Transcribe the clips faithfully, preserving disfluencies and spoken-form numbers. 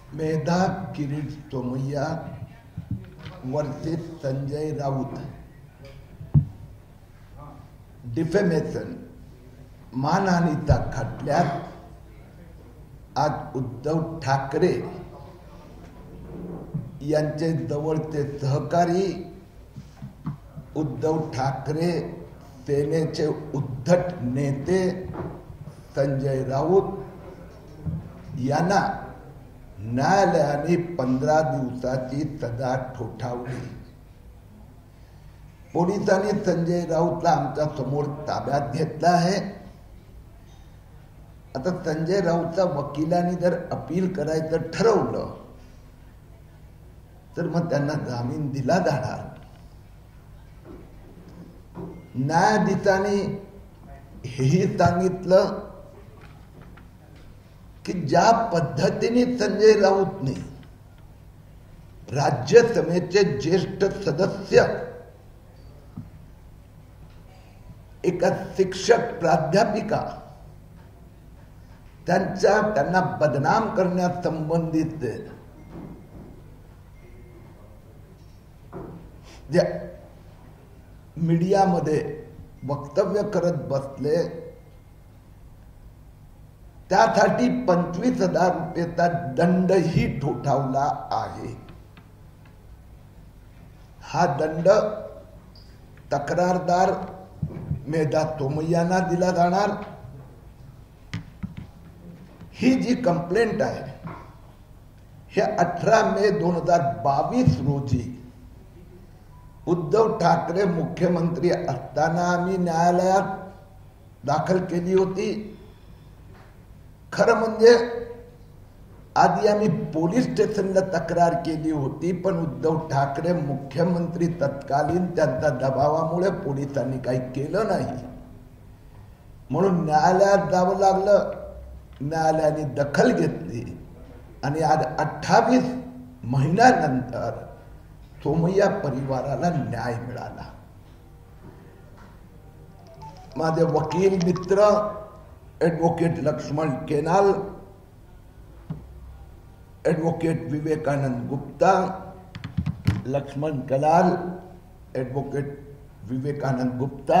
Medha Kirit Somaiya versus Sanjay Raut defamation मानहानीच्या खटल्यात आज उद्धव ठाकरे यांचे जवळचे सहकारी उद्धव ठाकरे सेनेचे उद्धट नेते संजय राऊत यांना न्यायालयाने पंधरा दिवसाची सजा ठोठावली. पोलिसांनी संजय राऊतला आमच्या समोर ताब्यात घेतला आहे. आता संजय राऊतच्या वकिलांनी जर अपील करायचं ठरवलं तर मग त्यांना जामीन दिला जाणार. न्यायाधीशांनी हेही सांगितलं की ज्या पद्धतीने संजय राऊतने राज्यसभेचे ज्येष्ठ सदस्य एका शिक्षक प्राध्यापिका त्यांच्या त्यांना बदनाम करण्यास संबंधित जे मीडियामध्ये वक्तव्य करत बसले त्यासाठी पंचवीस हजार रुपयेचा दंडही ठोठावला आहे. हा दंड तक्रारदार मेधा सोमय्यांना दिला जाणार. ही जी कंप्लेंट आहे हे अठरा मे दोन हजार बावीस रोजी उद्धव ठाकरे मुख्यमंत्री असताना आम्ही न्यायालयात दाखल केली होती. खरं म्हणजे आधी आम्ही पोलीस स्टेशनला तक्रार केली होती, पण उद्धव ठाकरे मुख्यमंत्री तत्कालीन त्यांच्या दबावामुळे पोलिसांनी काही केलं नाही, म्हणून न्यायालयात जावं लागलं. न्यायालयाने दखल घेतली आणि आज अठ्ठावीस महिन्यानंतर सोमय्या परिवाराला न्याय मिळाला. माझे वकील मित्र advocate Laxman Kanal, advocate Vivekanand Gupta, Laxman Kalal, advocate Vivekanand Gupta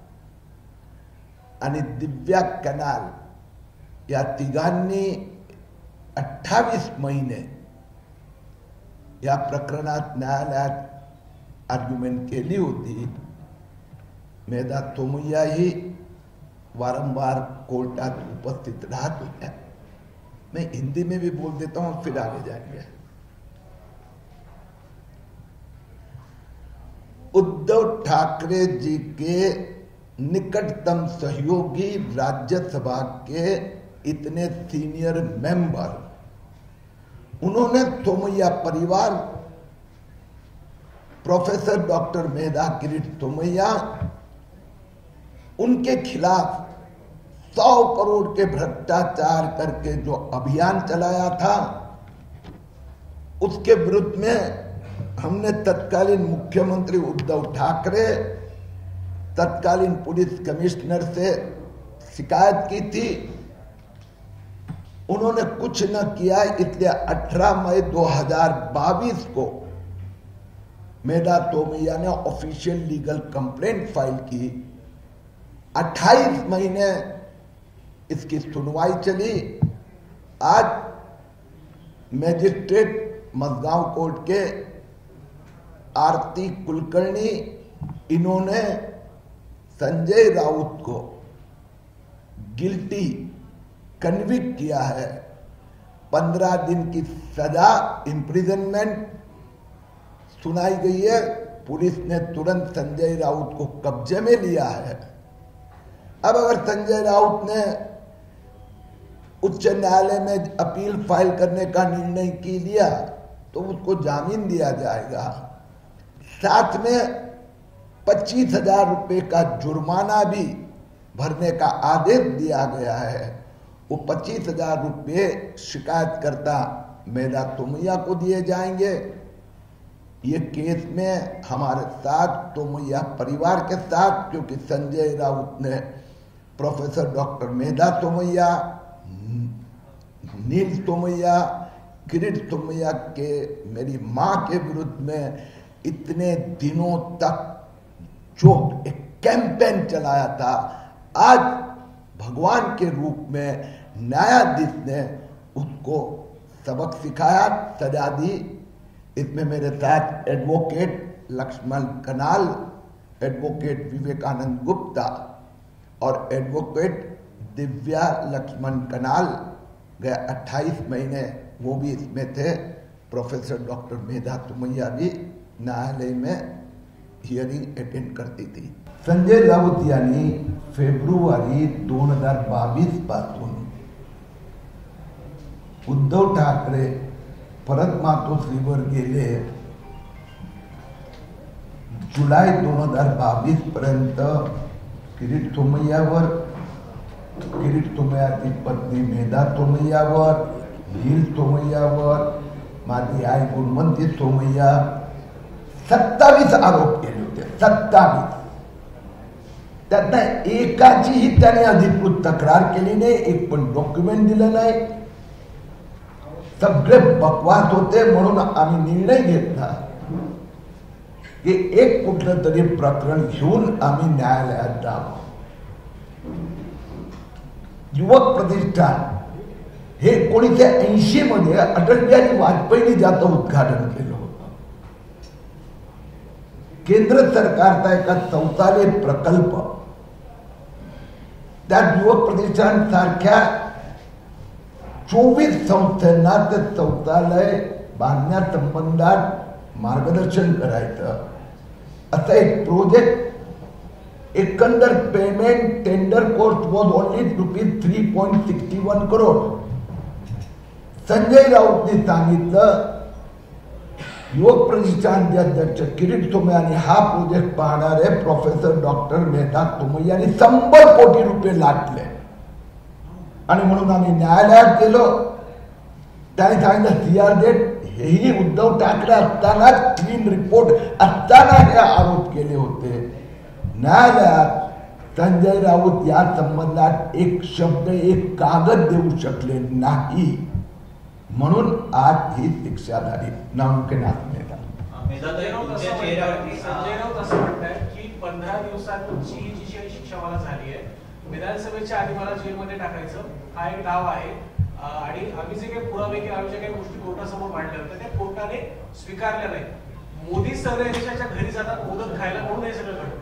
आणि दिव्या कनाल या तिघांनी अठ्ठावीस महिने या प्रकरणात न्यायालयात आर्ग्युमेंट केली होती. मेधा सोमय्या ही वारंवार कोर्टात उपस्थित रहत होत्या. मैं हिंदी में भी बोल देता हूं, फिर आगे जाएंगे. उद्धव ठाकरे जी के निकटतम सहयोगी राज्यसभा के इतने सीनियर मेंबर, उन्होंने सोमय्या परिवार प्रोफेसर डॉक्टर मेधा किरीट सोमय्या उनके खिलाफ सौ करोड़ के भ्रष्टाचार करके जो अभियान चलाया था, उसके विरुद्ध में हमने तत्कालीन मुख्यमंत्री उद्धव ठाकरे, तत्कालीन पुलिस कमिश्नर से शिकायत की थी. उन्होंने कुछ न किया, इसलिए अठारह मई दो हज़ार बाईस को मेधा सोमय्या ने ऑफिशियल लीगल कंप्लेंट फाइल की. अट्ठाईस महीने इसकी सुनवाई चली. आज मैजिस्ट्रेट मजगांव कोर्ट के आरती कुलकर्णी, इन्होंने संजय राउत को गिल्टी कन्विक्ट किया है. पंद्रह दिन की सजा इम्प्रिजनमेंट सुनाई गई है. पुलिस ने तुरंत संजय राउत को कब्जे में लिया है. अब अगर संजय राउत ने उच्च न्यायालय में अपील फाइल करने का निर्णय की लिया तो उसको जामीन दिया जाएगा. साथ में पच्चीस हजार रुपये का जुर्माना भी भरने का आदेश दिया गया है. वो पच्चीस हजार रुपये शिकायतकर्ता मेधा सोमय्या को दिए जाएंगे. ये केस में हमारे साथ सोमय्या परिवार के साथ, क्योंकि संजय राउत ने प्रोफेसर डॉक्टर मेधा सोमय्या, नील सोमय्या, किरीट सोमैया के, मेरी मां के विरुद्ध में इतने दिनों तक जो एक कैंपेन चलाया था, आज भगवान के रूप में न्यायाधीश ने उसको सबक सिखाया, सजा दी। इसमें मेरे साथ एडवोकेट लक्ष्मण कनाल, एडवोकेट विवेकानंद गुप्ता और एडवोकेट दिव्या लक्ष्मण कनाल गए अट्ठाईस महीने वो भी इसमें थे। प्रोफेसर डॉक्टर मेधा तुमैया भी न्यायालय में हियरिंग अटेंड करती थी। संजय राऊत यांनी फेब्रुवारी दोन हजार बावीस पासून उद्धव ठाकरे परत मातोश्रीवर गेले, जुलै दोन हजार बावीस पर्यंत किरीट सोमैयावर, किरीट सोमैयाची पत्नी मेधा सोमैयावर, नील सोमैयावर, माझी आई गुणवंती सोमैया सत्तावीस आरोप केले होते, सत्तावीस। त्यातनं एकाचीही त्याने अधिकृत तक्रार केली नाही, एक पण डॉक्युमेंट दिलं नाही, सगळे बकवास होते। म्हणून आम्ही निर्णय घेतला की एक कुठलं तरी प्रकरण घेऊन आम्ही न्यायालयात जावं। युवक प्रतिष्ठान हे एकोणीसशे ऐंशी मध्ये अटल बिहारी वाजपेयींनी ज्याचं उद्घाटन केलं होतं। केंद्र सरकारचा एका शौचालय प्रकल्प, त्या युवक प्रतिष्ठान सारख्या चोवीस संस्थांना ते शौचालय बांधण्या संबंधात मार्गदर्शन करायचं असं एक प्रोजेक्ट। एकंदर payment tender cost was only rupees three point sixty one crore. Sanjay राऊतने सांगितलं, युवक प्रतिष्ठानचे अध्यक्ष किरीट सोमैयाने हा प्रोजेक्ट पाहणारे प्रोफेसर डॉक्टर मेधा सोमैयाने शंभर कोटी रुपये लाटले आणि म्हणून आम्ही न्यायालयात गेलो। त्याने सांगितलं सीआर डेट, हेही उद्धव ठाकरे असताना क्लीन रिपोर्ट असताना हे आरोप केले होते। न्यायालयात संजय राऊत या संबंधात एक शब्द, एक कागद देऊ शकले नाही, म्हणून आज ही शिक्षा झाली। नामुमकिनात नेता संजय राऊत असं म्हणतात की पंधरा दिवसांची जी शिक्षा मला झाली आहे, विधानसभेच्या आधी मला जेलमध्ये टाकायचं हा एक डाव आहे आणि आम्ही जे काही पुरावे किंवा आम्ही जे काही गोष्टी कोर्टासमोर मांडल्या होत्या त्या कोर्टाने स्वीकारल्या नाही। मोदी सगळ्या देशाच्या घरी जातात मोदक खायला, म्हणून हे सगळं घडतं।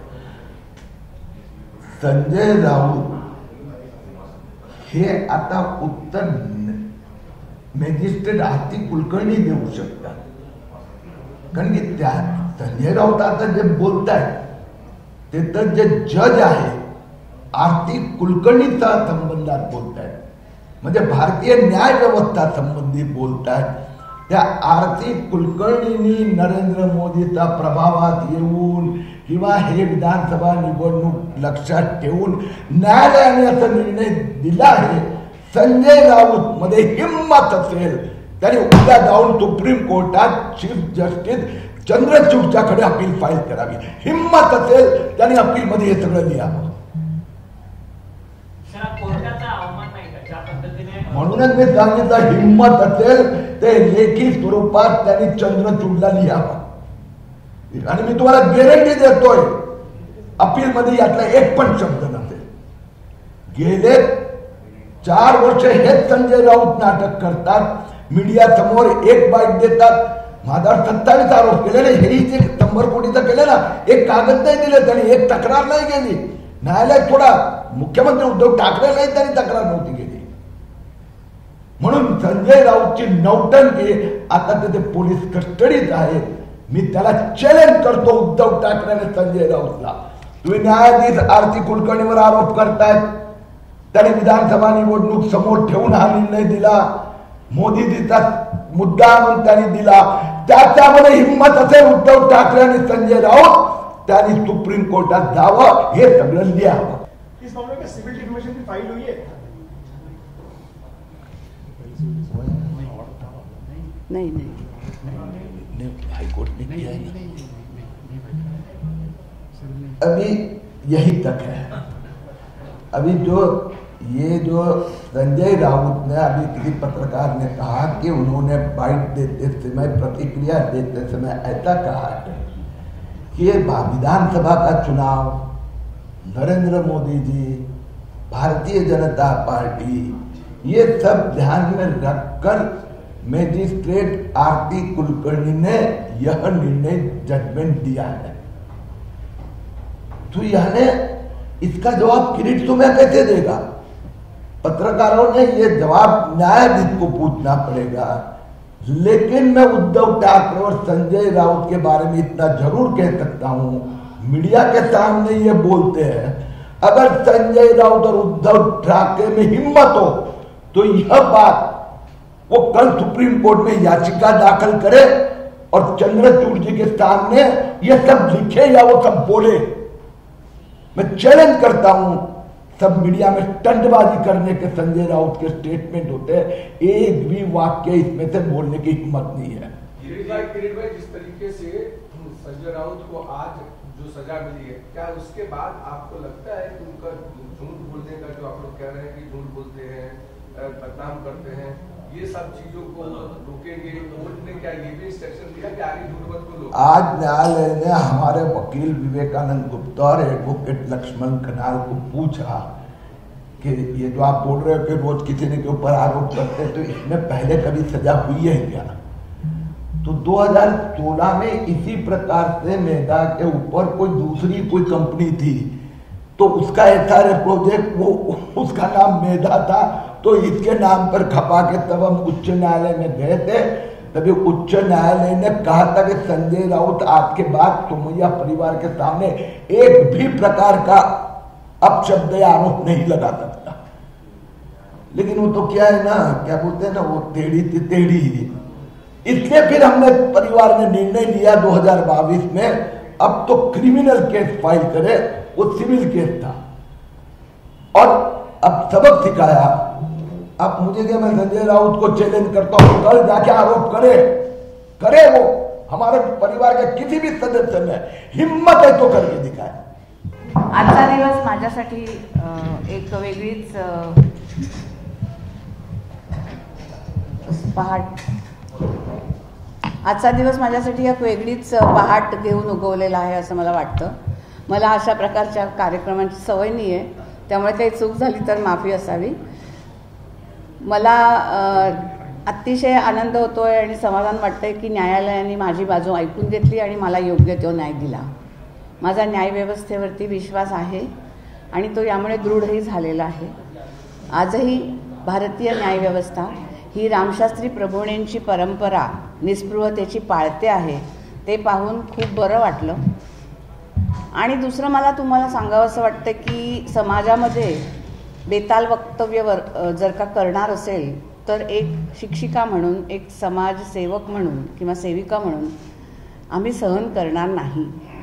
संजय राऊत हे आता उत्तर मॅजिस्ट्रेट आरती कुलकर्णी देऊ शकतात, कारण की त्या संजय राऊत आता जे बोलतायत ते तर जे जज आहे आरती कुलकर्णीचा संबंधात बोलतायत, म्हणजे भारतीय न्याय व्यवस्था संबंधी बोलतायत। त्या आरती कुलकर्णींनी नरेंद्र मोदीचा प्रभावात येऊन किंवा हे विधानसभा निवडणूक लक्षात ठेवून न्यायालयाने असा निर्णय दिला आहे। संजय राऊत मध्ये हिम्मत असेल त्याने उद्या जाऊन सुप्रीम कोर्टात चीफ जस्टिस चंद्रचूडच्याकडे अपील फाईल करावी। हिम्मत असेल त्याने अपील मध्ये हे सगळं लिहावं। म्हणूनच मी सांगितलं, हिम्मत असेल ते लेखी स्वरूपात त्यांनी चंद्रचूडला लिहावं आणि मी तुम्हाला गॅरंटी देतोय अपील मध्ये यातला एक पण शब्द नसेल। गेले चार वर्ष हेच संजय राऊत नाटक करतात, मीडिया समोर एक बाईट देतात। माझा सत्तावीस आरोप केले, हेही जे शंभर कोटीचं केले ना, एक कागद नाही दिले त्यांनी, एक तक्रार नाही केली न्यायालयात। थोडा मुख्यमंत्री उद्धव ठाकरे नाही त्यांनी तक्रार नव्हती केली, म्हणून संजय राऊतची नौटंकी आता तिथे पोलीस कस्टडीत आहे। मी त्याला चॅलेंज करतो उद्धव ठाकरे आणि संजय राऊतला, तुम्ही न्यायाधीश आरती कुलकर्णीवर आरोप करतायत, त्याने विधानसभा निवडणूक समोर ठेवून हा निर्णय दिला, मोदीजीचा मुद्दा म्हणून त्यांनी दिला, त्याच्यामध्ये हिम्मत असेल उद्धव ठाकरे आणि संजय राऊत त्यांनी सुप्रीम कोर्टात जावं, हे सगळं लिहावं। इस मामले में सिविल डिफेमेशन की फाइल हुई है? नहीं नहीं हाईकोर्ट ने किया है ना, अभी यही तक है। अभी जो ये जो संजय राउत ने अभी किसी पत्रकार ने कहा कि उन्होंने बाइट देते समय, प्रतिक्रिया देते समय ऐसा कहा है कि ये विधानसभा का चुनाव नरेंद्र मोदी जी, भारतीय जनता पार्टी, ये सब ध्यान में रखकर मैजिस्ट्रेट आरती कुलकर्णी ने यह निर्णय जजमेंट दिया है। तो यानी इसका जवाब किरीट तुम्हें कैसे देगा? पत्रकारों ने यह जवाब न्यायाधीश को पूछना पड़ेगा। लेकिन मैं उद्धव ठाकरे और संजय राउत के बारे में इतना जरूर कह सकता हूं, मीडिया के सामने ये बोलते हैं, अगर संजय राउत और उद्धव ठाकरे में हिम्मत हो तो यह बात वो कल सुप्रीम कोर्ट में याचिका दाखिल करे और चंद्रचूड़ जी के सामने ये सब लिखे या वो सब बोले। मैं चैलेंज करता हूं, सब मीडिया में स्टंटबाजी करने के संजय राउत के स्टेटमेंट होते हैं, एक भी वाक्य इसमें से बोलने की हिम्मत नहीं है। जिस तरीके से संजय राउत को आज जो सजा मिली है, क्या उसके बाद आपको लगता है कि उनका झूठ बोलने का, जो आप लोग कह रहे हैं कि झूठ बोलते हैं, बदनाम करते हैं, ये सब चीजों को रोकेंगे? कोर्ट ने क्या ये भी इंस्ट्रक्शन दिया कि आगे झूठ मत बोलो? आज न्यायालय ने हमारे वकील विवेकानंद गुप्ता और एडवोकेट लक्ष्मण कनाल को पूछा कि ये जो आप बोल रहे हो कि रोज किसी ने के ऊपर आरोप करते हैं, तो इसमें पहले कभी सजा हुई है क्या? तो दो हज़ार सोलह में इसी प्रकार से मेधा के ऊपर कोई दूसरी कोई कंपनी थी, तो उसका एसआरए प्रोजेक्ट, वो उसका नाम मेधा था, तो इसके नाम पर खपा के तब हम उच्च न्यायालय में गए थे। तभी उच्च न्यायालय ने कहा था कि संजय राउत आज के बाद सोमैया परिवार के सामने एक भी प्रकार का अपशब्द या आरोप नहीं लगा सकता। लेकिन वो तो क्या है ना, क्या बोलते हैं ना, वो टेढ़ी टेढ़ी। इसलिए फिर हमने परिवार ने निर्णय लिया दो हज़ार बाईस में, अब तो क्रिमिनल केस फाइल करे, वो सिविल केस था, और अब सबक सिखाया। अब मुझे क्या, मैं संजय राउत को चैलेंज करता हूं, कल जाके आरोप करे करे वो हमारे परिवार के किसी भी सदस्य में हिम्मत है तो करके दिखाए। आजचा दिवस माझ्यासाठी एक वेगळीच पहाट आजचा दिवस माझ्यासाठी एक वेगळीच पहाट घेऊन उगवलेला आहे असं मला वाटतं। मला अशा प्रकारच्या कार्यक्रमांची सवय नाही आहे, त्यामुळे काही चूक झाली तर माफी असावी। मला अतिशय आनंद होतोय आणि समाधान वाटतंय की न्यायालयाने माझी बाजू ऐकून घेतली आणि मला योग्य तो न्याय दिला। माझा न्यायव्यवस्थेवरती विश्वास आहे आणि तो यामुळे दृढही झालेला आहे। आजही भारतीय न्यायव्यवस्था ही रामशास्त्री प्रभूणेंची परंपरा निस्पृहतेची पाळते आहे, ते पाहून खूप बरं वाटलं। आणि दुसरं मला तुम्हाला सांगावंसं वाटतं की समाजामध्ये बेताल वक्तव्यवर जर का करणार असेल तर एक शिक्षिका म्हणून, एक समाजसेवक म्हणून किंवा सेविका म्हणून आम्ही सहन करणार नाही।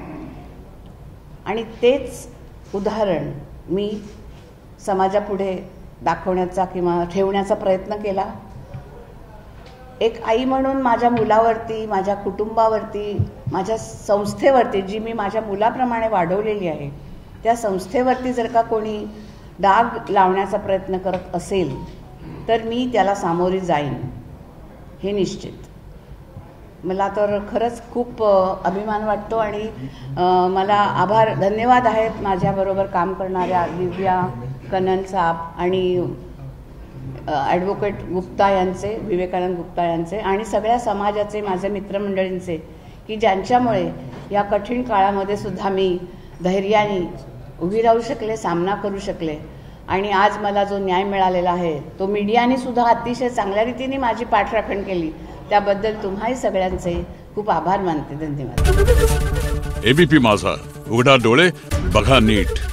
आणि तेच उदाहरण मी समाजापुढे दाखवण्याचा किंवा ठेवण्याचा प्रयत्न केला। एक आई म्हणून माझ्या मुलावरती, माझ्या कुटुंबावरती, माझ्या संस्थेवरती, जी मी माझ्या मुलाप्रमाणे वाढवलेली आहे, त्या संस्थेवरती जर का कोणी डाग लावण्याचा प्रयत्न करत असेल तर मी त्याला सामोरी जाईन, हे निश्चित। मला तर खरंच खूप अभिमान वाटतो आणि मला आभार, धन्यवाद आहेत माझ्याबरोबर काम करणाऱ्या दिव्या कन्नन साहेब आणि ॲडव्होकेट गुप्ता यांचे, विवेकानंद गुप्ता यांचे आणि सगळ्या समाजाचे, माझे मित्रमंडळींचे, की ज्यांच्यामुळे या कठीण काळामध्ये सुद्धा मी धैर्याने उभी राहू शकले, सामना करू शकले। आणि आज मला जो न्याय मिळालेला आहे तो मीडियाने सुद्धा अतिशय चांगल्या रीतीने माझी पाठराखण केली, त्याबद्दल तुम्हाही सगळ्यांचे खूप आभार मानते। धन्यवाद। एबीपी माझा, उघडा डोळे बघा नीट।